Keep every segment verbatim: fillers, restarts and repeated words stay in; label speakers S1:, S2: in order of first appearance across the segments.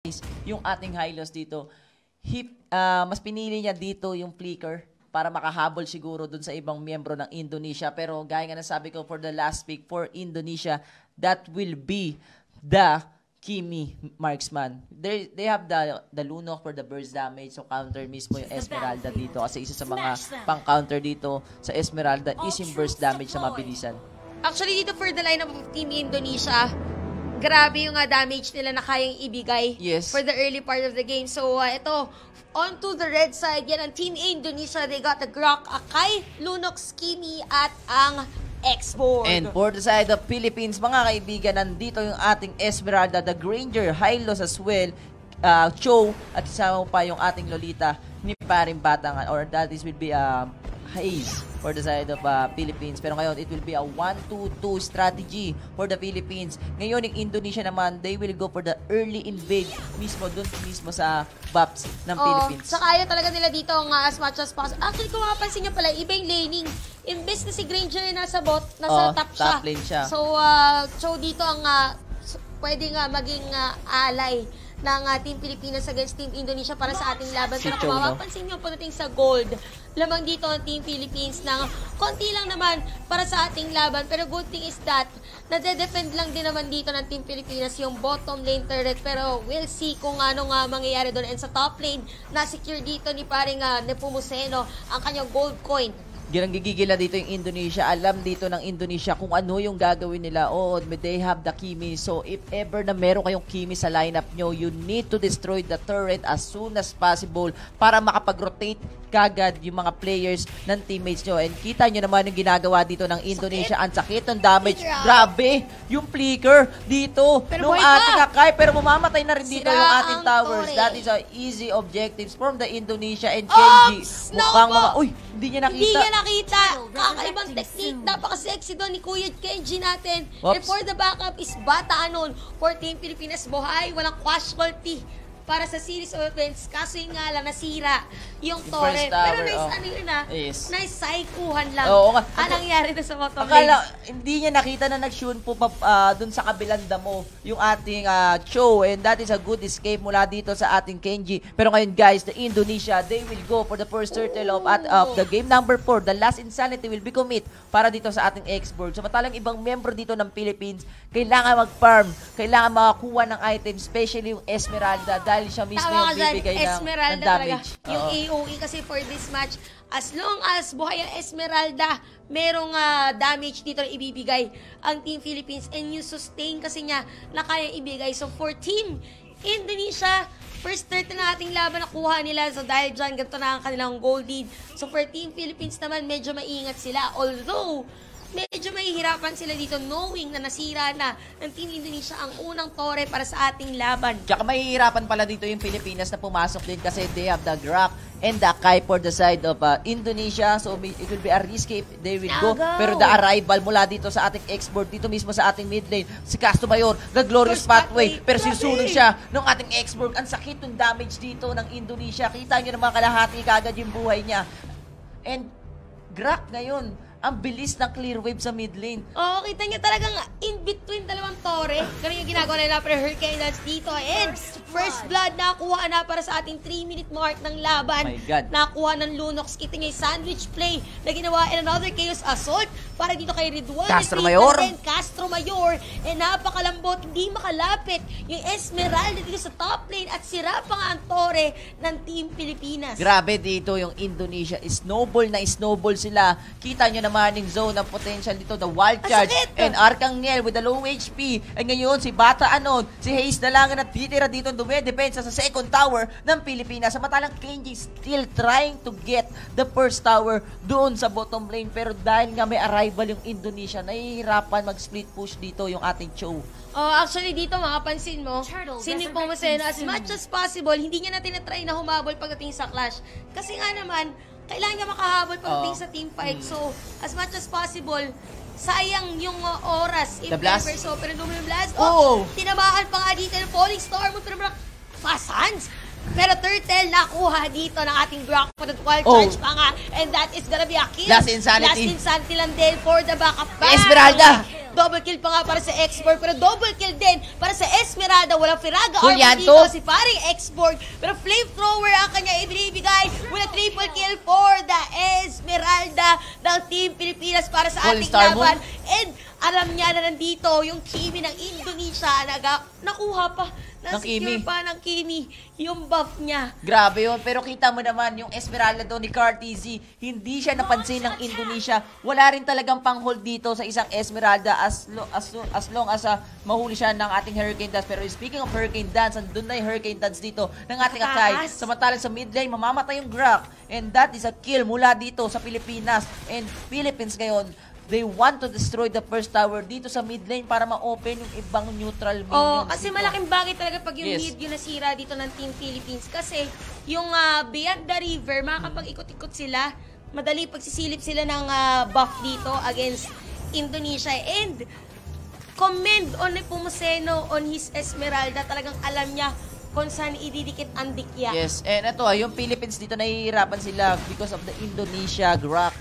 S1: yung ating Hylos dito. Hip, uh, mas pinili niya dito yung flicker para makahabol siguro dun sa ibang miyembro ng Indonesia. Pero gaya nga nasabi ko for the last pick for Indonesia, that will be the Kimi marksman. They, they have the the Lunok for the burst damage, so counter mismo yung Esmeralda dito kasi isa sa mga pang-counter dito sa Esmeralda is yung burst damage na mabilisan.
S2: Actually, dito for the lineup of Team Indonesia, grabe yung uh, damage nila na kayang ibigay
S1: yes.
S2: for the early part of the game. So, uh, ito, onto the red side, yan ang Team Indonesia. They got the Grok, Akai, Lunok, Kimi, at ang X-Board.
S1: And for the side of Philippines, mga kaibigan, nandito yung ating Esmeralda, the Granger, Hylos as well, uh, Cho, at isama pa yung ating Lolita ni Paring Batangan, or that is will be um, Haze for the side of uh, Philippines. Pero ngayon, it will be a one two two strategy for the Philippines. Ngayon, yung Indonesia naman, they will go for the early invade mismo, dun mismo sa Baps ng
S2: oh,
S1: Philippines.
S2: Sa kaya talaga nila dito uh, as much as possible. Actually, kung mapapansin nyo pala, iba yung laning. Imbes na si Granger nasa bot, nasa
S1: oh,
S2: top siya.
S1: Top lane siya.
S2: So, uh, so dito ang uh, pwede nga maging uh, ally ng uh, Team Pilipinas against Team Indonesia para sa ating laban.
S1: Si
S2: Pero
S1: Cho,
S2: kung
S1: no?
S2: mapapansin nyo pagdating sa gold, lamang dito ang Team Philippines ng konti lang naman para sa ating laban. Pero good thing is that, nade-defend lang din naman dito ng Team Pilipinas yung bottom lane turret. Pero we'll see kung ano nga mangyayari doon. And sa top lane, na-secure dito ni paring uh, Nepomuceno ang kanyang gold coin.
S1: Girang gigigila dito yung Indonesia. Alam dito ng Indonesia kung ano yung gagawin nila. Oh, they have the Kimi. So, if ever na meron kayong Kimi sa lineup nyo, you need to destroy the turret as soon as possible para makapag-rotate kagad yung mga players ng teammates nyo. And kita nyo naman yung ginagawa dito ng Indonesia. Ang sakit ng damage. Grabe! Yung flicker dito nung ating Akai. Pero mamamatay na rin dito
S2: Sira
S1: yung ating towers.
S2: Tore.
S1: That is a easy objectives from the Indonesia and Kenji.
S2: Oops!
S1: Mukhang
S2: No,
S1: mga... Uy! Hindi niya nakita.
S2: Hindi niya nakita. Kakaibang technique. Napaka-sexy doon ni Kuya Kenji natin.
S1: Oops.
S2: And for the backup is Bata Anon for Team Pilipinas. Buhay, walang casualty para sa series of events. Kaso yun nga lang, nasira yung torre. Pero nice,
S1: oh.
S2: ano yun ah,
S1: yes.
S2: nice psychuhan lang.
S1: Oo nga.
S2: Anong nangyari na sa bottom
S1: Akala,
S2: lane?
S1: hindi niya nakita na nag-shoot po uh, dun sa kabilang damo yung ating uh, Cho, and that is a good escape mula dito sa ating Kenji. Pero ngayon guys, the Indonesia, they will go for the first turtle of, at, of the game number four. The last insanity will be commit para dito sa ating X-Board. So matalang ibang member dito ng Philippines, kailangan mag-farm, kailangan makakuha ng items, especially yung Esmeralda, dahil siya mismo
S2: Tama
S1: yung bibigay ng, ng damage.
S2: Talaga. Yung A O E kasi for this match, as long as buhay ang Esmeralda, merong uh, damage dito na ibibigay ang Team Philippines, and yung sustain kasi niya na kaya ibigay. So for Team Indonesia, first third na ating laban nakuha nila. So dahil dyan, ganito na ang kanilang goal lead. So for Team Philippines naman, medyo maingat sila. Although, medyo mahihirapan sila dito knowing na nasira na ng Team Indonesia ang unang tore para sa ating laban.
S1: Tsaka mahihirapan pala dito yung Pilipinas na pumasok din kasi they have the Grok and the Akai for the side of uh, Indonesia. So it will be a risky if they will go.
S2: Go.
S1: Pero the arrival mula dito sa ating export, dito mismo sa ating mid lane, si Castro Mayor, the glorious pathway. Pero sinusunod siya ng ating export. Ang sakit ng damage dito ng Indonesia. Kita nyo naman kalahati kagad yung buhay niya. And Grok ngayon, ang bilis ng clear wave sa mid lane.
S2: Oo, kita niya talagang in between dalawang tore. Ganun yung ginagawa nila para Hurricane Dance dito. And first blood nakuha na para sa ating three minute mark ng laban.
S1: Oh my God.
S2: Nakuha ng Lunox. Kita niya yung sandwich play na ginawa in another Chaos Assault para dito kay Ridwan.
S1: Castro Mayor.
S2: And Castro Mayor. And napakalambot, hindi makalapit yung Esmeralda dito sa top lane at sira pa nga ang tore ng Team Pilipinas.
S1: Grabe dito yung Indonesia. Snowball na snowball sila. Kita nyo naman yung zone ng potential dito. The wild charge. And Arcangel with the low H P. And ngayon, si Bata Anon, si Haze na lang na titira dito dumedepensa sa second tower ng Pilipinas. Samantalang Kenji still trying to get the first tower doon sa bottom lane. Pero dahil nga may arrival yung Indonesia, nahihirapan mag-split push dito yung ating Cho.
S2: Oh, actually dito mapapansin mo, si Nepomuceno, as much as possible, hindi niya natin na-try na humabol pagdating sa clash. Kasi nga naman, kailangan niya makahabol pagdating
S1: oh.
S2: sa team fight. So, as much as possible, sayang yung uh, oras.
S1: The blast?
S2: So, pero nung yung blast,
S1: oh,
S2: oh, tinamaan pa nga dito ng Falling Star mo, pero fast hands. Pero Turtle nakuha dito ng ating Grok for the wild
S1: oh.
S2: charge pa nga. And that is gonna be a kill.
S1: Last insanity.
S2: Last insanity lang din for the backup back.
S1: Esmeralda.
S2: Double kill pa nga para sa X-Borg, pero double kill din para sa Esmeralda. Walang Firaga armor
S1: Julianto.
S2: dito si paring X-Borg, pero flamethrower ang kanya ibinibigay with a triple kill for the Esmeralda ng Team Pilipinas para sa
S1: Falling
S2: ating
S1: Star
S2: laban.
S1: Moon.
S2: And alam niya na nandito yung Kimi ng Indonesia, naga, nakuha pa,
S1: Kimi.
S2: nasecure pa ng Kimi yung buff niya.
S1: Grabe yun. Pero kita mo naman, yung Esmeralda doon ni Cartzy, hindi siya napansin ng Indonesia. Wala rin talagang pang-hold dito sa isang Esmeralda as, lo, as, as long as uh, mahuli siya ng ating Hurricane Dance. Pero speaking of Hurricane Dance, andun na yung Hurricane Dance dito ng ating Akai.
S2: Taas.
S1: Samantalang sa mid lane, mamamatay yung Grak. And that is a kill mula dito sa Pilipinas. And Philippines ngayon, they want to destroy the first tower dito sa mid lane para ma-open yung ibang neutral minions.
S2: Oh, kasi
S1: dito.
S2: malaking bagay talaga pag yung
S1: Yes.
S2: mid yung nasira dito ng Team Philippines. Kasi yung uh, Beyond the River, makakapag-ikot-ikot sila, madali pagsisilip sila ng uh, buff dito against Indonesia. And commend on Nepomuceno on his Esmeralda. Talagang alam niya kung saan ididikit ang dikya.
S1: Yes, and ito, yung Philippines dito nahihirapan sila because of the Indonesia Grak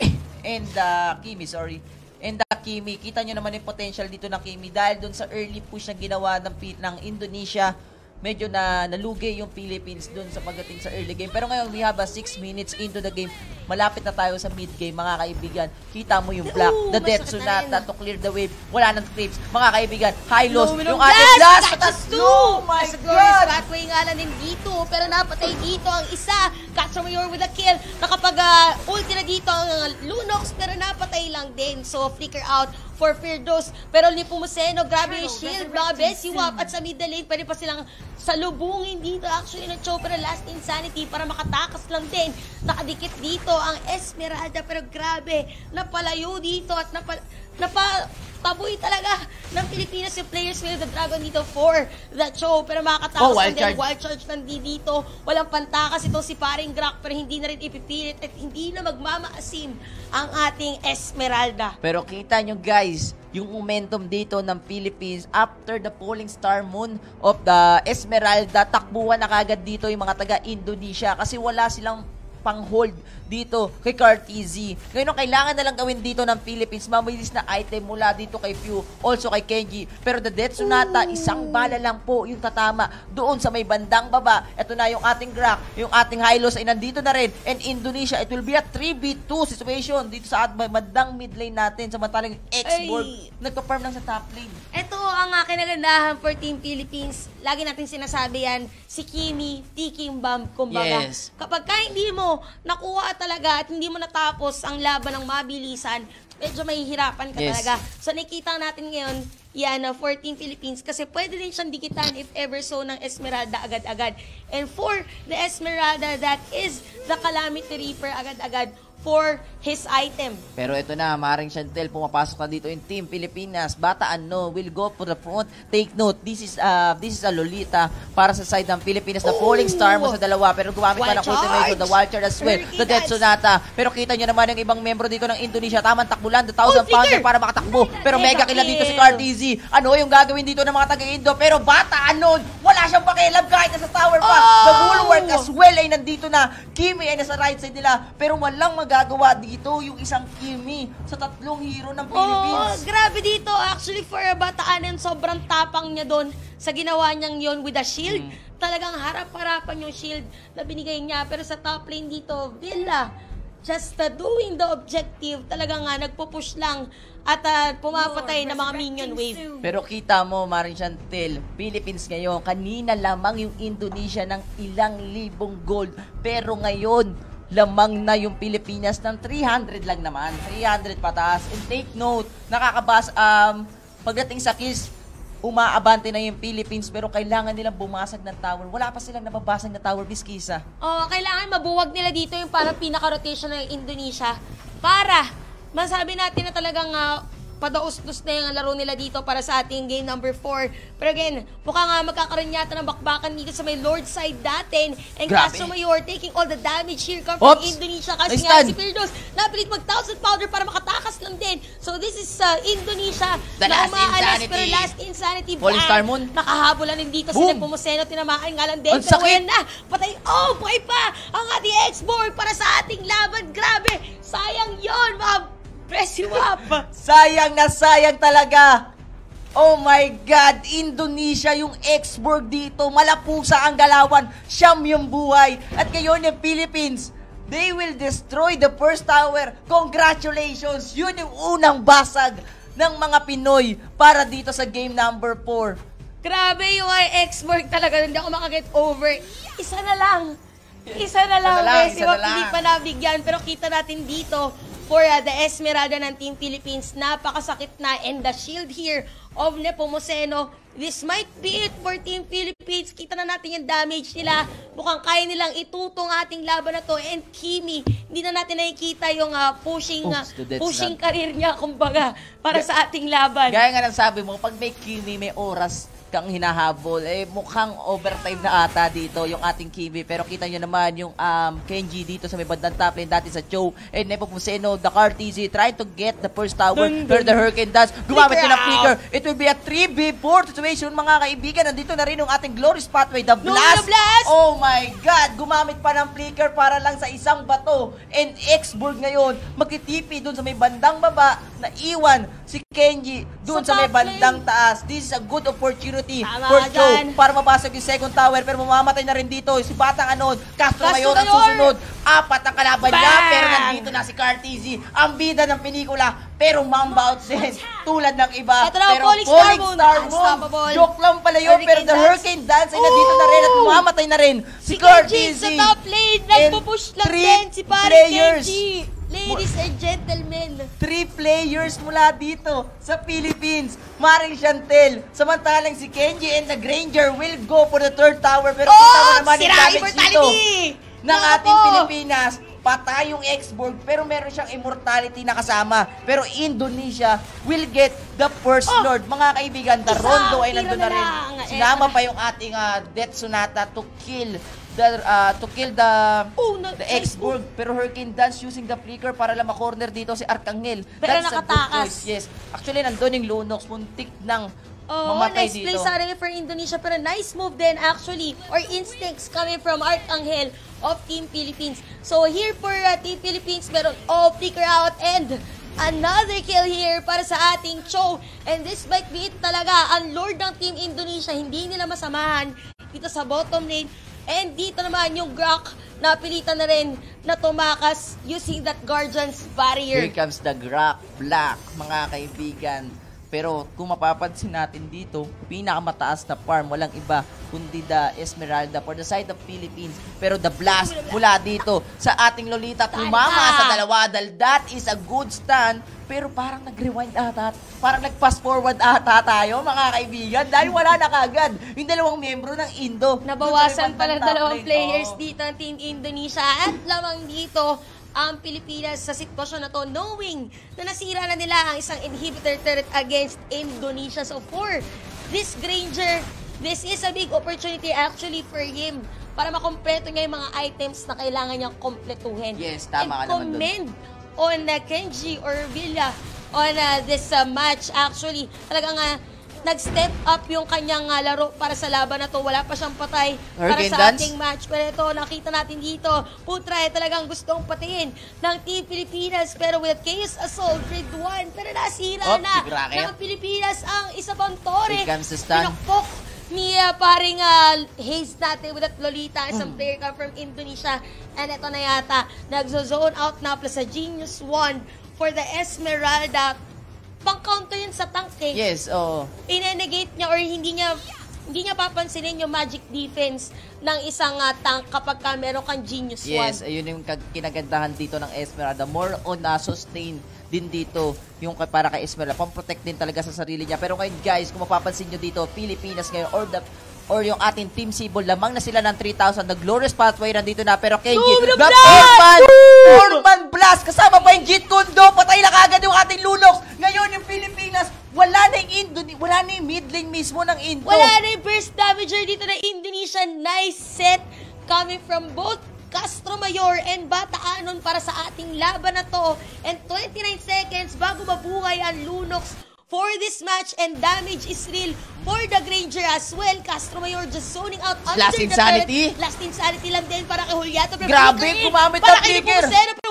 S1: and uh, Kimi, sorry. And the Kimi, kita nyo naman yung potential dito ng Kimi dahil dun sa early push na ginawa ng, ng Indonesia, medyo na nalugi yung Philippines dun sa pagdating sa early game. Pero ngayon, we have a six minutes into the game. Malapit na tayo sa mid game, mga kaibigan. Kita mo yung Black,
S2: Ooh,
S1: the Death
S2: masakit na
S1: Sonata
S2: rin.
S1: to clear the wave. Wala nang creeps. Mga kaibigan, high loss.
S2: No,
S1: Yung
S2: no,
S1: ating
S2: blast!
S1: blast!
S2: Catches
S1: Patas!
S2: two!
S1: Oh my
S2: Nasa Glorious
S1: God!
S2: Pathway nga lang din dito, pero napatay dito ang isa. Mayor with a kill. Nakapag uh, ulti na dito ang uh, Lunox, pero napatay lang din. So, flicker out for Firdos. Pero Nepomuceno, grabe yung shield, mga Besiwap. At sa middle lane, pwede pa silang salubungin dito. Actually, na-chow, pero last insanity para makatakas lang din. Nakadikit dito ang Esmeralda, pero grabe, napalayo dito at napa, napa taboy talaga ng Pilipinas yung players with the Dragon dito for the show. Pero makakatakas
S1: Oh, wild
S2: lang din,
S1: charge.
S2: wild charge lang din dito. Walang pantakas ito si paring Grak, pero hindi na rin ipipilit at hindi na magmamaasim ang ating Esmeralda.
S1: Pero kita nyo guys, yung momentum dito ng Philippines after the Falling Star Moon of the Esmeralda, takbuhan na kagad dito yung mga taga-Indonesia kasi wala silang pang-hold dito kay Cartzy. Ngayon, kailangan na lang gawin dito ng Philippines, mabilis na item mula dito kay Pew, also kay Kenji. Pero the Death Sonata, isang bala lang po yung tatama doon sa may bandang baba. Ito na yung ating Grak, yung ating Hylos ay nandito na rin. And Indonesia, it will be a three v two situation dito sa bandang mid lane natin. Samantalang yung X-Borg, nagpa-farm lang sa top lane.
S2: Ito ang uh, kinagandahan for Team Philippines. Lagi natin sinasabi yan, si Kimi, Ticking Bomb, kumbaga.
S1: Yes.
S2: Kapag ka hindi mo nakuha talaga at hindi mo natapos ang laban ng mabilisan, medyo mahihirapan ka
S1: Yes.
S2: talaga. So nakita natin ngayon, yan, uh, for Team Philippines, kasi pwede din siyang dikitan if ever so ng Esmeralda agad-agad. And for the Esmeralda, that is the Calamity Reaper agad-agad for his item.
S1: Pero ito na, Maring Chantel, pumapasok na dito yung Team Pilipinas. Bataan, no, will go for the front. Take note, this is uh, this is a Lolita para sa side ng Pilipinas. The Falling Star mo sa dalawa, pero gumamit pa ng
S2: Wild charge!
S1: ultimate, the Wild Charge as well.
S2: Hurricane
S1: The Death
S2: Dance!
S1: Sonata. Pero kita nyo naman yung ibang membro dito ng Indonesia. Tamang takbulan, the Thousand
S2: Oh,
S1: Pounder
S2: flicker!
S1: para makatakbo. Pero mega
S2: Mega
S1: kill na dito si
S2: kill!
S1: Cartzy. Ano yung gagawin dito ng mga taga-Indo? Pero Bataan nun, wala siyang pakialam kahit nasa tower pa.
S2: Oh!
S1: The Bulwark as well ay nandito na. Kimi ay nasa right side nila. Pero walang magagawa dito yung isang Kimi sa tatlong hero ng
S2: Oh,
S1: Philippines.
S2: grabe dito. Actually, for a Bataan, sobrang tapang niya doon sa ginawa niyang yon with a shield.
S1: Mm.
S2: Talagang harap-harapan yung shield na binigay niya. Pero sa top lane dito, Villa, just uh, doing the objective, talagang nga, nagpo-push lang at uh, pumapatay ng mga minion wave.
S1: Pero kita mo, Maring Chantel, Philippines ngayon, kanina lamang yung Indonesia ng ilang libong gold. Pero ngayon, lamang na yung Pilipinas ng three hundred lang naman. three hundred pataas. And take note, nakakabas, um, pagdating sa kills, umaabante na yung Philippines pero kailangan nilang bumasag ng tower. Wala pa silang nababasag na tower, Biskisa.
S2: Oh, kailangan mabuwag nila dito yung parang pinaka-rotation ng Indonesia para masabi natin na talagang uh, padaos-dos na yung laro nila dito para sa ating game number four. Pero again, mukhang nga magkakaroon yata ng bakbakan dito sa may Lord side natin. And
S1: Grabe.
S2: Caso Mayor taking all the damage here come from
S1: Oops.
S2: Indonesia kasi
S1: Nice
S2: nga
S1: stand.
S2: si Firdos napilit mag-thousand powder para makatakas lang din. So this is uh, Indonesia
S1: The
S2: na
S1: last
S2: umaalas
S1: insanity.
S2: pero last insanity
S1: Falling
S2: bang!
S1: Star Moon.
S2: Nakahabolan din dito si
S1: Boom.
S2: Nepomuceno, tinamaan nga lang din.
S1: Ang
S2: Pero
S1: sakit.
S2: ayan na, patay. Oh, buhay pa ang ating X-Borg para sa ating laban. Grabe, sayang yon mga Press you up!
S1: Sayang na sayang talaga. Oh my God, Indonesia yung Exburg dito. Malapusa ang galawan. Siyam yung buhay. At ngayon yung Philippines, they will destroy the first tower. Congratulations! Yun yung unang basag ng mga Pinoy para dito sa game number four.
S2: Grabe yung Exburg talaga. Hindi ako makaget over. Isa na lang. Isa na lang.
S1: Isa na lang,
S2: Messi,
S1: isa na lang.
S2: Hindi pa nabigyan. Pero kita natin dito for uh, the Esmeralda ng Team Philippines. Napakasakit na. And the shield here of Nepomuceno. This might be it for Team Philippines. Kita na natin yung damage nila. Mukhang kaya nilang itutong ating laban na to. And Kimi, hindi na natin nakikita yung uh, pushing uh,
S1: Oops, the
S2: pushing
S1: snap.
S2: career niya, kumbaga, para sa ating laban.
S1: Gaya nga ng sabi mo, pag may Kimi, may oras kang hinahabol, eh mukhang overtime na ata dito yung ating Kimi. Pero kita nyo naman yung um, Kenji dito sa may bandang top lane dati sa Cho and Nepomuceno, the Cartesi trying to get the first tower.
S2: Dun, dun.
S1: Pero the Hurricane Dance, gumamit
S2: Flicker
S1: yun ng
S2: out.
S1: flicker. It will be a three v four situation mga kaibigan. Nandito na rin yung ating Glorious Pathway, the
S2: No,
S1: Blast.
S2: the Blast!
S1: Oh my God! Gumamit pa ng flicker para lang sa isang bato. And Exburg ngayon, magtitipi dun sa may bandang baba na iwan si Kenji dun sa,
S2: Sa
S1: may
S2: top lane.
S1: bandang taas. This is a good opportunity
S2: Tama
S1: for
S2: ka
S1: Joe
S2: dyan.
S1: para mabasag yung second tower. Pero mamamatay na rin dito si Batang Anod. Castro
S2: Castro
S1: Mayor ang
S2: Mayor.
S1: susunod. Apat ang kalaban niya.
S2: Bang!
S1: Pero nandito na si Cartesi. Ang bida ng pelikula. Pero mamba out din. Tulad ng iba.
S2: Ito na,
S1: pero
S2: Falling Star Moon.
S1: Star Moon.
S2: Unstoppable.
S1: Joke lang pala yun. Pero
S2: Hurricane
S1: the
S2: Dance.
S1: Hurricane Dance ay nandito na rin at
S2: Ooh!
S1: mamamatay na rin. Si,
S2: Si Kenji
S1: Cartesi.
S2: sa top lane,
S1: And
S2: nagpo-push lang
S1: three
S2: din si Pare
S1: players.
S2: Kenji. Ladies and gentlemen.
S1: Three players mula dito sa Philippines. Maring Chantel. Samantalang si Kenji and the Granger will go for the third tower. Pero kita mo
S2: Oh!
S1: naman yung
S2: Sira
S1: damage
S2: immortality!
S1: dito ng
S2: Nako
S1: ating
S2: po!
S1: Pilipinas. Patay yung Exburg, pero meron siyang immortality na kasama. Pero Indonesia will get the first
S2: Oh!
S1: Lord. Mga kaibigan, the
S2: Isang
S1: Rondo ay
S2: tira
S1: nandun
S2: na
S1: na rin.
S2: lang.
S1: Sinama
S2: Eto na.
S1: pa yung ating uh, Death Sonata to kill the uh, to kill the
S2: Oh, na-
S1: the Exburg. Pero Hurricane Dance using the flicker para lang ma-corner dito si Arcangel.
S2: Pero
S1: That's a good
S2: nakatakas.
S1: choice. Yes. Actually, nandun yung Lunox. Muntik ng
S2: Oh,
S1: mamatay
S2: nice
S1: dito.
S2: play sa for Indonesia, pero nice move din actually, or instincts coming from Arcangel of Team Philippines. So here for uh, Team Philippines, meron all flicker out and another kill here para sa ating Cho. And this might be it talaga. Ang Lord ng Team Indonesia, hindi nila masamahan dito sa bottom lane. And dito naman yung Grok na pilitan na rin na tumakas using that Guardian's Barrier.
S1: Here comes the Grok Black, mga kaibigan. Pero kung mapapansin natin dito, pinakamataas na farm, walang iba kundi the Esmeralda for the side of Philippines. Pero the Blast mula dito sa ating Lolita tumama sa dalawa dahil that is a good stand. Pero parang nag-rewind ata, parang nag-fast forward ata tayo mga kaibigan dahil wala na kagad yung dalawang membro ng Indo.
S2: Nabawasan pala
S1: Top
S2: dalawang
S1: lane.
S2: players
S1: Oo.
S2: dito ng Team Indonesia at lamang dito ang Pilipinas sa sitwasyon na to, knowing na nasira na nila ang isang inhibitor turret against Indonesia. So for this Granger, this is a big opportunity actually for him para makompleto niya yung mga items na kailangan niyang kompletuhin.
S1: Yes, tama ka naman dun.
S2: And commend on uh, Kenji or Villa on uh, this uh, match. Actually, talagang uh, nag-step up yung kanyang uh, laro para sa laban na to. Wala pa siyang patay para
S1: Hurricane
S2: sa
S1: Dance?
S2: ating match. Pero ito, nakita natin dito, Putra ay talagang gustong patiin ng Team Pilipinas. Pero with Chaos Assault, grade one. Pero nasira
S1: Oh,
S2: na
S1: si Krake.
S2: ng Pilipinas ang isa pang tore.
S1: Here comes the stun.
S2: Pinakpok ni uh, paring uh, Hayes natin with that Lolita, isang
S1: Mm.
S2: player come from Indonesia. And ito na yata, nagzo-zone out na plus sa Genius one for the Esmeralda. Pang-counter yun sa tank eh.
S1: Yes, oo.
S2: Ine-negate niya or hindi niya hindi niya papansinin yung magic defense ng isang uh, tank kapag ka meron kang Genius
S1: Yes,
S2: one.
S1: ayun yung kag- kinagandahan dito ng Esmeralda. More on uh, sustain din dito yung kay- para kay Esmeralda. Pang-protect din talaga sa sarili niya. Pero ngayon guys, kung mapapansin nyo dito, Pilipinas ngayon or the or yung ating Team Sibol, lamang na sila ng three thousand. The Glorious Pathway nandito na. Pero Kenji,
S2: No, the
S1: the
S2: blast!
S1: four-man, four-man blast. Kasama pa yung Jeet Kundo. Patay na kagad yung ating Lunox. Ngayon yung Pilipinas, wala na yung Indo, wala na yung mid lane mismo ng Indo.
S2: Wala na yung burst damager dito na Indonesia. Nice set coming from both Castro Mayor and Bata Anon para sa ating laban na to. And twenty-nine seconds bago mabuhay ang Lunox for this match, and damage is real for the Granger as well. Castro Mayor just zoning out under
S1: Last
S2: the
S1: Insanity?
S2: turret. Last Insanity lang din para kay Juliato. Pero
S1: Grabe,
S2: flicker in
S1: gumamit
S2: para
S1: ng
S2: kay
S1: flicker.
S2: Nepomuceno, pero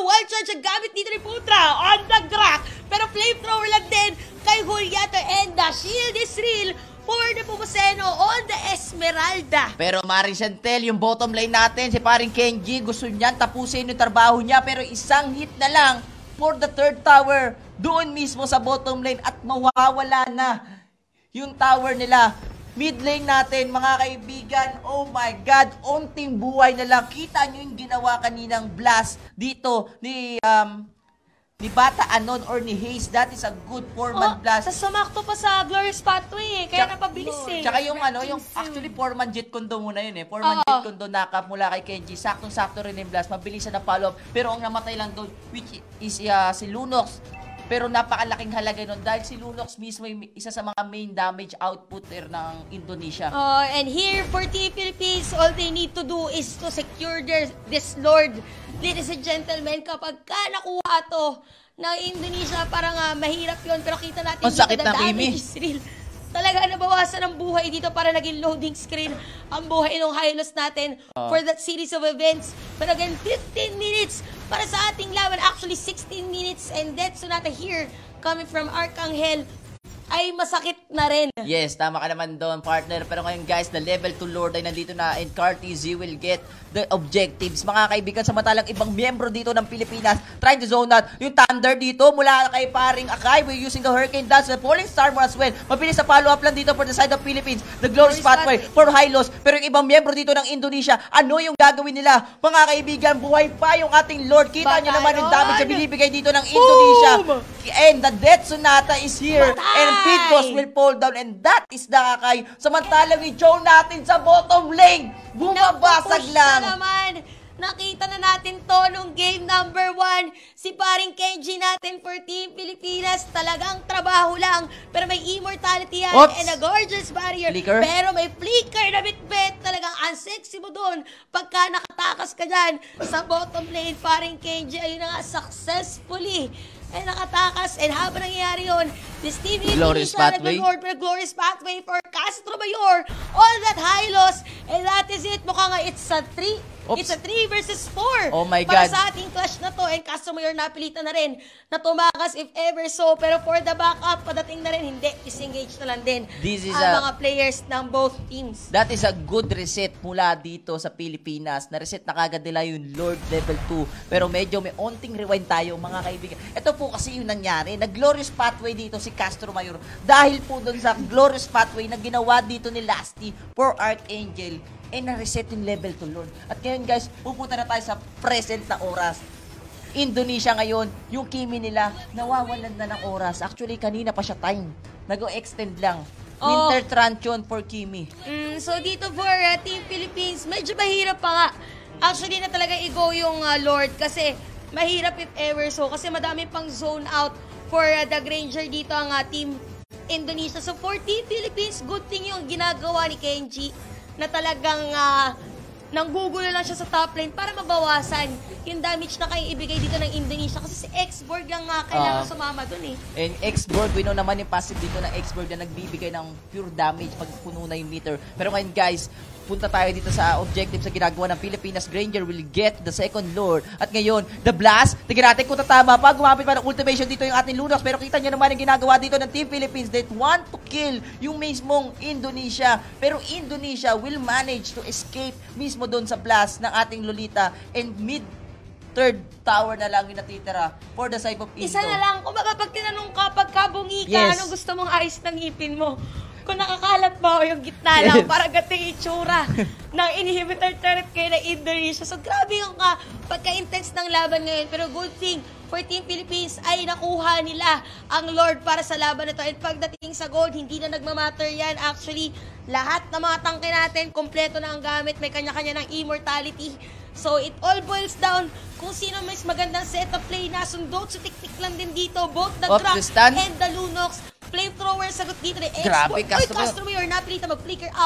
S2: wild charge ang gamit dito ni Putra on the Grak. Pero flamethrower lang din kay Juliato and the shield is real for the Pumuseno on the Esmeralda.
S1: Pero Maring Chantel, yung bottom lane natin, si paring Kenji, gusto niyan tapusin yung trabaho niya, pero isang hit na lang for the third tower doon mismo sa bottom lane at mawawala na yung tower nila. Mid lane natin, mga kaibigan, oh my God, onting buhay na lang. Kita nyo yung ginawa kaninang blast dito ni um, ni Bata Anon or ni Haze. That is a good four-man
S2: Oh,
S1: blast.
S2: sa sumakto pa sa Glorious Pathway eh. Kaya
S1: Tsaka-
S2: napabilis eh.
S1: Tsaka yung ano, yung actually four-man jet condo muna yun eh. four-man
S2: Oo.
S1: jet condo nakap mula kay Kenji. Saktong-sakto rin yung blast. Mabilis na follow-up. Pero ang namatay lang doon, which is uh, si Lunox. Pero napakalaking halaga nun dahil si Lunox mismo yung isa sa mga main damage outputter ng Indonesia.
S2: Oh, and here for Team Philippines, all they need to do is to secure their, this Lord. Ladies and gentlemen, kapag ka nakuha to ng Indonesia, parang uh, mahirap yun. Pero kita natin
S1: Ang sakit
S2: dito
S1: ng
S2: na
S1: Kimi.
S2: damage is real. Talaga nabawasan ang buhay dito para naging loading screen ang buhay ng Hylos natin
S1: Uh.
S2: for that series of events. But again, fifteen minutes para sa ating laban. Actually, sixteen minutes. And that's Sonata here coming from Arcangel ay masakit na rin.
S1: Yes, tama ka naman doon, partner. Pero ngayon, guys, the level two Lord ay nandito na and Carty Z will get the objectives. Mga kaibigan, samantalang ibang miyembro dito ng Pilipinas trying to zone out. Yung Thunder dito mula kay paring Akai, we're using the Hurricane Dance, the Falling Star as well. Mabilis na follow-up lang dito for the side of Philippines. The Glorious Pathway for Hylos. Pero yung ibang miyembro dito ng Indonesia, ano yung gagawin nila? Mga kaibigan, buhay pa yung ating Lord. Kita nyo naman yung damage na binibigay dito ng Indonesia. And the Death Sonata is here.
S2: Patay!
S1: And Pit Boss will fall down and that is Nakakay. Samantalang i-jow natin sa bottom lane. Bumabasag
S2: Napupush
S1: lang.
S2: na naman. Nakita na natin to nung game number one. Si paring Kenji natin for Team Pilipinas. Talagang trabaho lang. Pero may immortality yan
S1: Oops.
S2: and a gorgeous barrier.
S1: Flicker.
S2: Pero may flicker na bitbit. Talagang unsexy mo doon. Pagka nakatakas ka dyan sa bottom lane, paring Kenji, ayun na nga, successfully ay nakatakas. And habang nangyayari yun, this Team
S1: Glorious
S2: Indonesia
S1: Pathway.
S2: nag-lord pero Glorious Pathway for Castro Mayor. All that high loss. And that is it. Mukha nga it's a three.
S1: Oops.
S2: It's a three versus four.
S1: Oh my
S2: Para
S1: God.
S2: sa ating clash na to. And Castro Mayor napilitan na rin na tumakas if ever so. Pero for the backup, padating na rin. Hindi. Disengage na lang din
S1: This is
S2: ang
S1: a-
S2: mga players ng both teams.
S1: That is a good reset mula dito sa Pilipinas. Na-reset na kagad nila yung Lord Level two. Pero medyo may onting rewind tayo, mga kaibigan. Ito po kasi yung nangyari. Nag-Glorious Pathway dito si Castro Mayor. Dahil po doon sa Glorious Pathway na ginawa dito ni Lasty for Archangel, eh na-reset yung Level two Lord. At ngayon guys, pupunta na tayo sa present na oras. Indonesia ngayon, yung Kimi nila, nawawalan na ng oras. Actually, kanina pa siya time. Nag-o-extend lang.
S2: Oh.
S1: Winter Truncheon for Kimi.
S2: Mm, so dito for uh, Team Philippines, medyo mahirap pa nga. Actually na talaga i-go yung uh, Lord kasi mahirap if ever so. Kasi madami pang zone out for uh, the Granger dito ang uh, Team Indonesia. So for Team Philippines, good thing yung ginagawa ni Kenji na talagang uh, nanggugulo lang siya sa top lane para mabawasan yung damage na kaya ibigay dito ng Indonesia. Kasi si X-Borg lang nga kailangan
S1: Ah.
S2: sumama dun eh.
S1: And X-Board, we know naman yung passive dito ng X-Board na nagbibigay ng pure damage pag puno na yung meter. Pero ngayon guys, punta tayo dito sa objective sa ginagawa ng Pilipinas. Granger will get the second Lord. At ngayon, the blast, tignan natin kung tatama pa. Gumapit pa ng ultimation dito yung ating Lunox. Pero kita nyo naman yung ginagawa dito ng Team Philippines that want to kill yung mismong Indonesia. Pero Indonesia will manage to escape mismo doon sa blast ng ating Lolita. And mid third tower na lang yung natitira for the side of Indo.
S2: Isa na lang, kung pag tinanong ka, pagkabungi ka,
S1: Yes.
S2: anong gusto mong ayos ng ngipin mo? Kung nakakalat ba o yung gitna lang,
S1: Yes.
S2: para gating itsura ng inhibitor turret kayo ng Indonesia. So grabe yung ka, pagka-intense ng laban ngayon. Pero good thing for Team Philippines ay nakuha nila ang Lord para sa laban na to. And pagdating sa gold, hindi na nagmamatter yan. Actually, lahat ng mga tangke natin, kompleto na ang gamit. May kanya-kanya ng immortality. So, it all boils down kung sino mas magandang setup play na sundot. So, tik-tik lang din dito. Both the
S1: Off
S2: Grok
S1: the stand.
S2: and the Lunox. Flamethrower sagot dito ni X.
S1: Grabe,
S2: Oy,
S1: Castro Mayor.
S2: Castro Mayor, napilita mag-flicker out.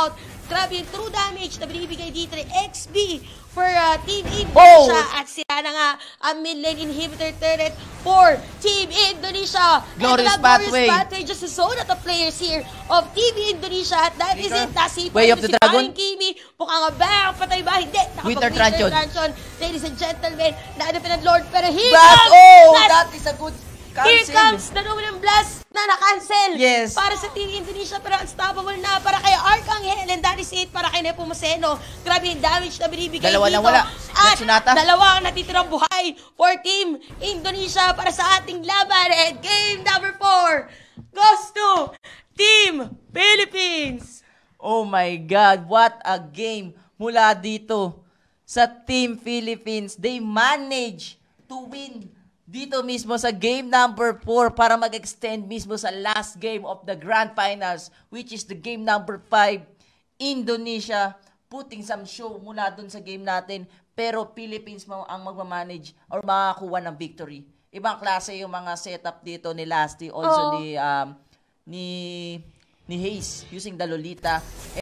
S2: Grabe yung true damage na binibigay dito ni X B for uh, Team Indonesia.
S1: Oh!
S2: At sila na nga ang mid lane inhibitor turret for Team Indonesia.
S1: Glorious
S2: Ito na,
S1: pathway.
S2: Glorious pathway. Just to zone at the players here of Team Indonesia. At that is it. Nasipa
S1: Way of
S2: ito
S1: the
S2: si
S1: Dragon.
S2: Paring Kimi. Mukhang nga bang patay ba? Hindi. Nakapag
S1: Winter Truncheon.
S2: Truncheon. Ladies and gentlemen, naanapin ang Lord. Pero here
S1: Blast!
S2: comes!
S1: Oh!
S2: Blast!
S1: That is a good
S2: Here
S1: cancel.
S2: comes the Dominant Blast na na-cancel
S1: Yes.
S2: para sa Team Indonesia, pero unstoppable na para kay Arcangel, and that is it para kay Nepomuceno. Grabe yung damage na binibigay
S1: Dalawa
S2: dito.
S1: na wala.
S2: At
S1: Fortunata.
S2: dalawa ang natitirang buhay for Team Indonesia para sa ating laban. And game number four goes to Team Philippines.
S1: Oh my God, what a game mula dito sa Team Philippines. They manage to win dito mismo sa game number four para mag-extend mismo sa last game of the Grand Finals, which is the game number five. Indonesia putting some show mula dun sa game natin, pero Philippines mo ang magmamanage or makakuha ng victory. Ibang klase yung mga setup dito ni Lasty, also
S2: Oo.
S1: ni um, ni ni Hayes using the Lolita.